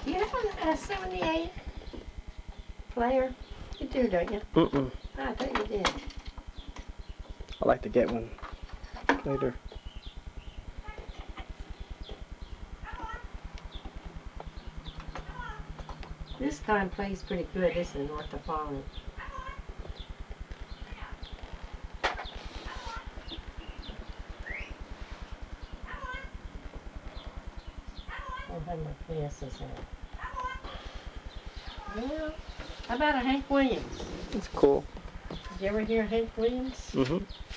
You have a 78 player? You do, don't you? Mm-mm. I thought you did. I'd like to get one later. This kind plays pretty good. This is orthophonic. I'll have my glasses on. Well, how about a Hank Williams? It's cool. Did you ever hear Hank Williams? Mm-hmm.